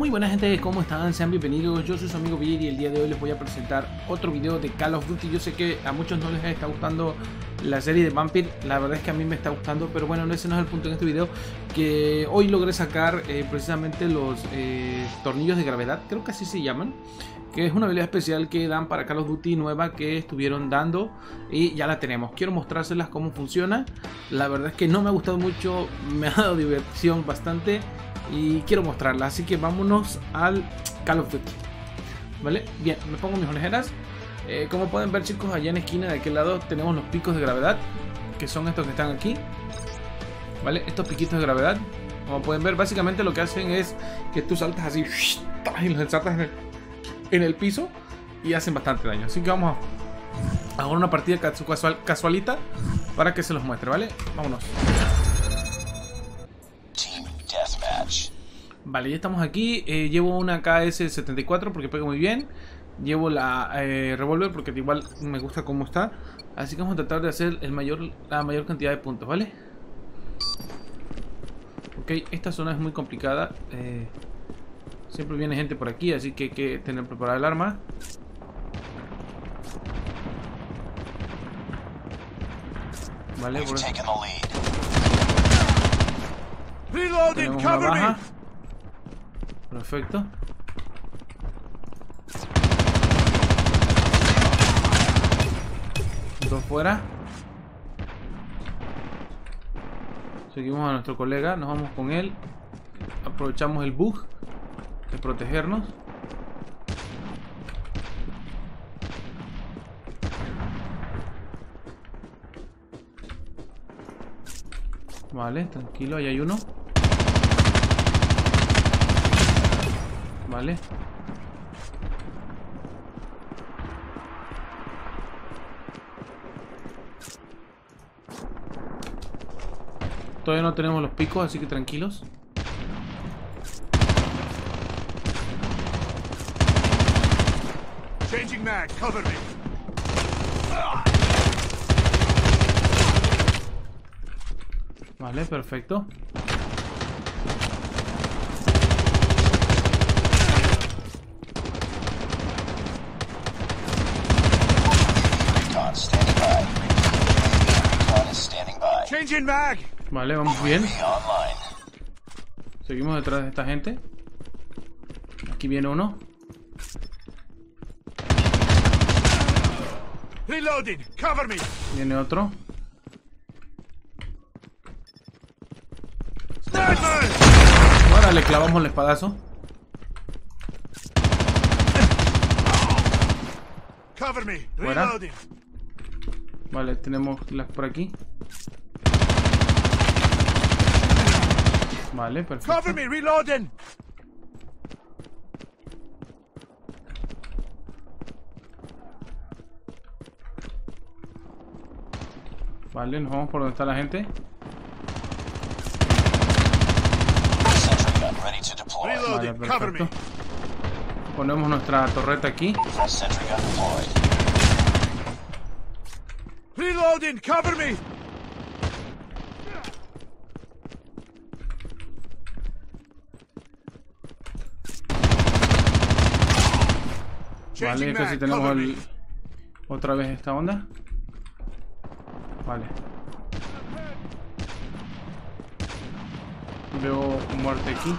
Muy buena gente, ¿cómo están? Sean bienvenidos, yo soy su amigo Vir y el día de hoy les voy a presentar otro video de Call of Duty. Yo sé que a muchos no les está gustando la serie de Vampire, la verdad es que a mí me está gustando, pero bueno, ese no es el punto en este video. Que hoy logré sacar precisamente los tornillos de gravedad, creo que así se llaman, que es una habilidad especial que dan para Call of Duty nueva que estuvieron dando y ya la tenemos. Quiero mostrárselas cómo funciona. La verdad es que no me ha gustado mucho, me ha dado diversión bastante y quiero mostrarla, así que vámonos al Call of Duty. Vale, bien, me pongo mis orejeras. Como pueden ver, chicos, allá en la esquina de aquel lado tenemos los picos de gravedad, que son estos que están aquí. Vale, estos piquitos de gravedad, como pueden ver, básicamente lo que hacen es que tú saltas así y los ensartas en el piso y hacen bastante daño. Así que vamos a hacer una partida casualita para que se los muestre, ¿vale? Vámonos. Vale, ya estamos aquí. Llevo una KS-74 porque pega muy bien. Llevo la revólver porque igual me gusta cómo está. Así que vamos a tratar de hacer la mayor cantidad de puntos, ¿vale? Ok, esta zona es muy complicada. Siempre viene gente por aquí, así que hay que tener preparada el arma. Vale, por eso. Tenemos una baja. Perfecto. Dos fuera. Seguimos a nuestro colega, nos vamos con él. Aprovechamos el bug de protegernos. Vale, tranquilo, ahí hay uno. Vale. Todavía no tenemos los picos, así que tranquilos. Changing mag, cover me. Vale, perfecto. Changing mag. Vale, vamos bien. Seguimos detrás de esta gente. Aquí viene uno. Reloading, cover me. Viene otro. Ahora le clavamos el espadazo. Cover me. Fuera. Reloading. Vale, tenemos las por aquí. Vale, perfecto. Cover me, reloading. Vale, nos vamos por donde está la gente. Vale, perfecto. Ponemos nuestra torreta aquí. Reloading, cover me. Vale, esto sí tenemos otra vez esta onda. Vale. Veo muerte aquí.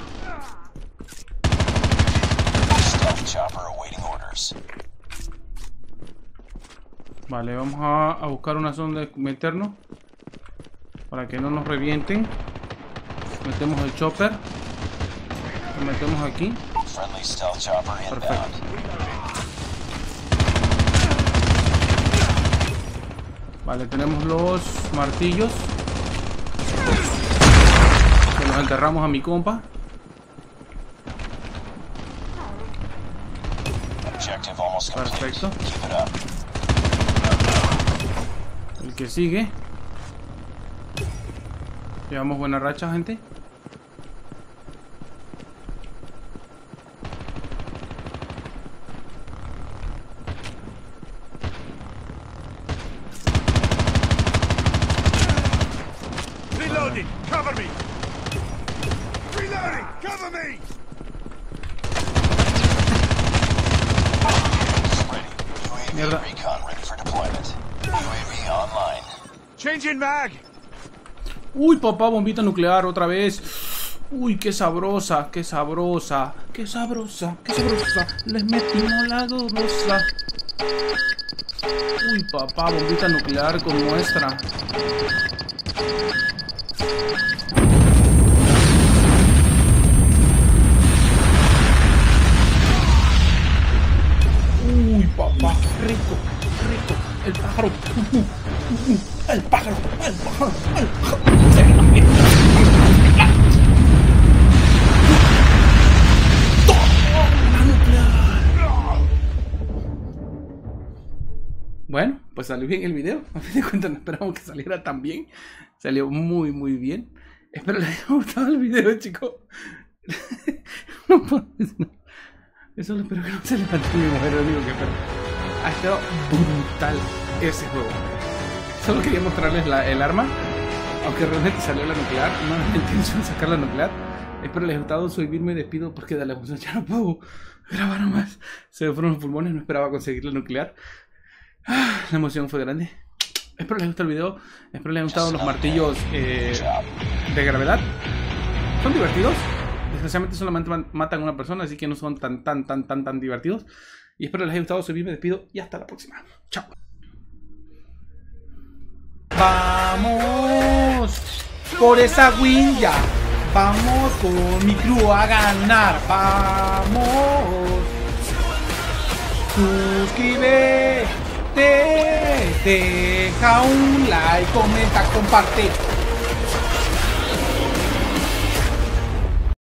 Vale, vamos a buscar una zona de meternos para que no nos revienten. Metemos el chopper. Lo metemos aquí. Perfecto. Vale, tenemos los martillos. Que los enterramos a mi compa. Perfecto. El que sigue. Llevamos buena racha, gente. Reloading, cover me. Reloading, cover me. Mierda. Changing mag. Uy, papá, bombita nuclear otra vez. Uy, qué sabrosa, qué sabrosa, qué sabrosa, qué sabrosa. Les metimos la golosa. Uy, papá, bombita nuclear con muestra. Uy, papá, rico, rico. El pájaro. El pájaro, el pájaro, el pájaro. Bueno, pues salió bien el video. A fin de cuentas no esperamos que saliera tan bien. Salió muy, muy bien. Espero les haya gustado el video, chicos. No puedo decir. Eso espero que no se levante mi mujer, lo único que espero. Ha estado brutal ese juego. Solo quería mostrarles el arma. Aunque realmente salió la nuclear. No era la intención de sacar la nuclear. Espero les haya gustado. Soy Vir, me despido porque de la emoción ya no puedo grabar más. Se me fueron los pulmones, no esperaba conseguir la nuclear. La emoción fue grande. Espero les haya gustado el video. Espero les haya gustado los martillos de gravedad. Son divertidos. Desgraciadamente solamente matan a una persona, así que no son tan divertidos. Y espero les haya gustado. Soy Vir, me despido y hasta la próxima. Chao. Vamos por esa win ya. Vamos con mi crew a ganar. Vamos. Suscríbete. Deja un like, comenta, comparte.